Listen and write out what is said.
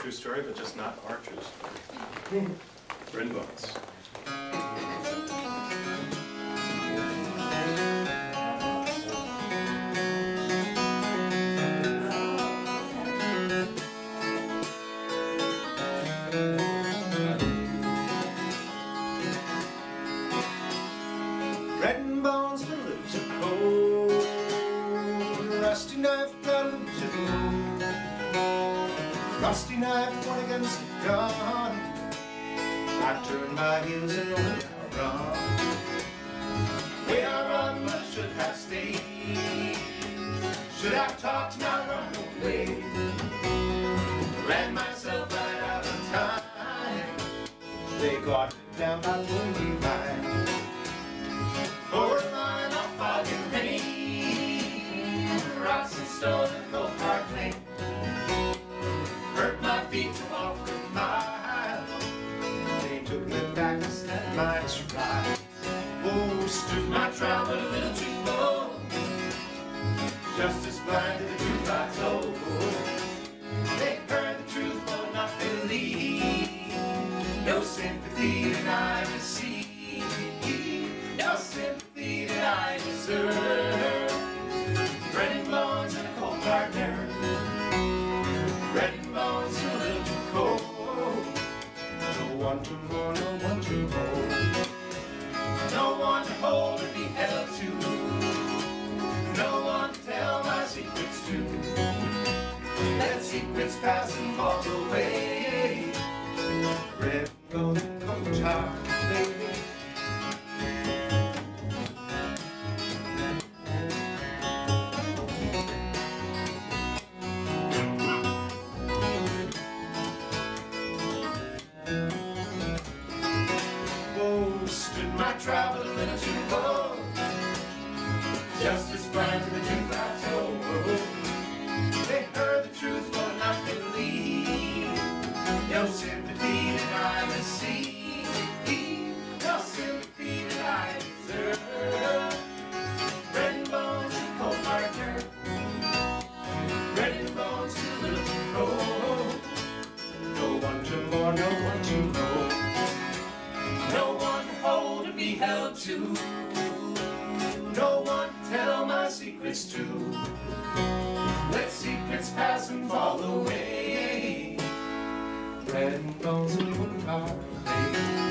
true story, but just not our true story. Bread and bones. Bread and bones will lose a cold. Rusty knife got loose a blow. Rusty knife went against the gun. I turned my heels and went I run. Way I run, but I should have stayed. Should have talked to my runaway. Ran myself right out of time. They got me down by lonely line. Forward line on fog and rain, rocks and stone and cold hard lane. Hurt my feet to walk a mile. They took me back to set my stride. Oh, stood my trial but a little too low. Justice blind to the truth I told. They heard the truth but not believe. No sympathy that I receive. No sympathy that I deserve. Bread and bones and a cold partner. Bread and bones and a little too cold. No one to more, no one to hold. No one to hold or be held to. No one to tell my secrets to. Let secrets pass and fall away. Bread and bones and cold partner. Stood my trial but a little too low. Justice blind to the truth I told. They heard the truth but not believe. No sympathy that I receive. No sympathy that I deserve. Bread and bones and cold partner. Bread and bones and a little too cold. No one to more, no one to know. No one to hold or be held to. No one to tell my secrets to. Let secrets pass and fall away. Bread and bones and cold partner.